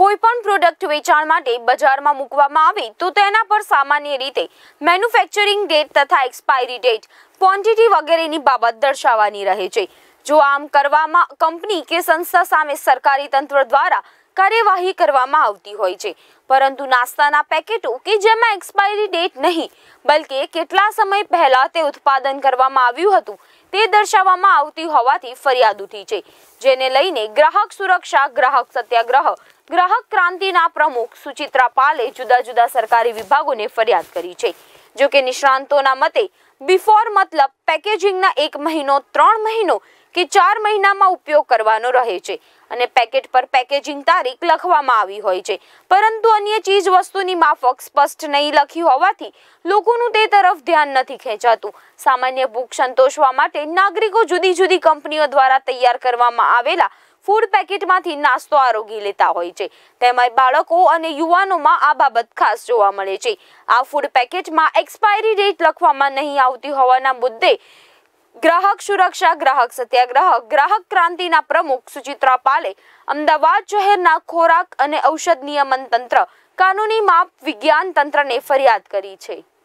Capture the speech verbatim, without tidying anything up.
કોઈપણ પ્રોડક્ટ વેચાણ માટે બજારમાં મૂકવામાં આવે તો તેના પર સામાન્ય રીતે મેન્યુફેક્ચરિંગ ડેટ તથા એક્સપાયરી ડેટ, ક્વોન્ટિટી વગેરેની બાબત દર્શાવવાની રહે છે। જો આમ કરવામાં કંપની કે સંસ્થા સામે સરકારી તંત્ર દ્વારા કાર્યવાહી કરવામાં આવતી હોય છે, પરંતુ નાસ્તાના પેકેટો કે જેમાં એક્સપાયરી ડેટ નહીં બલકે કેટલા સમય પહેલા તે ઉત્પાદન કરવામાં આવ્યું હતું તે દર્શાવવામાં આવતી હોવાથી ફરિયાદ ઉઠી છે, જેને લઈને ગ્રાહક સુરક્ષા, ગ્રાહક સત્યાગ્રહ, ગ્રાહક ક્રાંતિના પ્રમુખ સુચિત્રા પાલે જુદા જુદા સરકારી વિભાગોને ફરિયાદ કરી છે। જો કે નિષ્ણાંતોના મતે બિફોર મતલબ પેકેજિંગના એક મહિનો, ત્રણ મહિનો કે ચાર મહિનામાં ઉપયોગ કરવાનો રહે છે અને પેકેટ પર પેકેજિંગ તારીખ લખવામાં આવી હોય છે, પરંતુ અન્ય ચીજ વસ્તુની માફક સ્પષ્ટ નહીં લખી હોવાથી લોકોનું તે તરફ ધ્યાન નથી ખેંચાતું। સામાન્ય ભૂખ સંતોષવા માટે નાગરિકો જુદી જુદી કંપનીઓ દ્વારા તૈયાર કરવામાં આવેલા ફૂડ પેકેટમાંથી નાસ્તો આરોગી લેતા હોય છે, તેમાં બાળકો અને યુવાનોમાં આ બાબત ખાસ જોવા મળે છે। આ ફૂડ પેકેટમાં એક્સપાયરી ડેટ લખવામાં નહીં આવતી હોવાના મુદ્દે ગ્રાહક સુરક્ષા, ગ્રાહક સત્યાગ્રહ, ગ્રાહક ક્રાંતિના પ્રમુખ સુચિત્રા પાલે અમદાવાદ શહેરના ખોરાક અને ઔષધ નિયમન તંત્ર, કાનૂની માપ વિજ્ઞાન તંત્રને ફરિયાદ કરી છે।